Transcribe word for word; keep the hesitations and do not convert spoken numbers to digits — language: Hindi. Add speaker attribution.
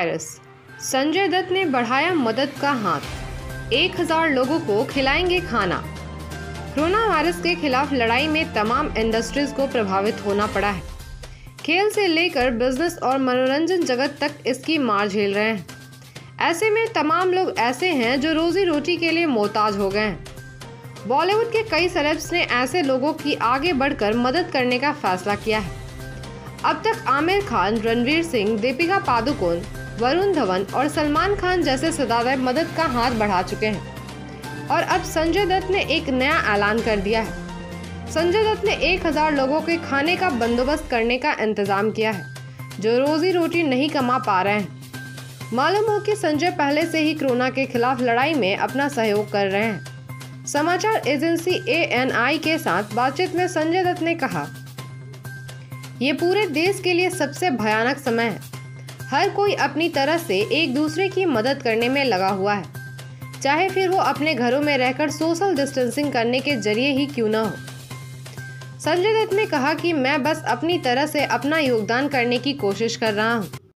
Speaker 1: वायरस, संजय दत्त ने बढ़ाया मदद का हाथ, एक हज़ार लोगों को खिलाएंगे खाना। कोरोना वायरस के खिलाफ लड़ाई में तमाम इंडस्ट्रीज को प्रभावित होना पड़ा है। खेल से लेकर बिजनेस और मनोरंजन जगत तक इसकी मार झेल रहे हैं। ऐसे में तमाम लोग ऐसे हैं जो रोजी रोटी के लिए मोहताज हो गए हैं। बॉलीवुड के कई सेलेब्स ने ऐसे लोगों की आगे बढ़कर मदद करने का फैसला किया है। अब तक आमिर खान, रणवीर सिंह, दीपिका पादुकोण, वरुण धवन और सलमान खान जैसे सितारे मदद का हाथ बढ़ा चुके हैं और अब संजय दत्त ने एक नया ऐलान कर दिया है। संजय दत्त ने एक हज़ार लोगों के खाने का बंदोबस्त करने का इंतजाम किया है जो रोजी रोटी नहीं कमा पा रहे हैं। मालूम हो कि संजय पहले से ही कोरोना के खिलाफ लड़ाई में अपना सहयोग कर रहे हैं। समाचार एजेंसी ए एन आई के साथ बातचीत में संजय दत्त ने कहा, ये पूरे देश के लिए सबसे भयानक समय है। हर कोई अपनी तरह से एक दूसरे की मदद करने में लगा हुआ है, चाहे फिर वो अपने घरों में रहकर सोशल डिस्टेंसिंग करने के जरिए ही क्यों ना हो। संजय दत्त ने कहा कि मैं बस अपनी तरह से अपना योगदान करने की कोशिश कर रहा हूँ।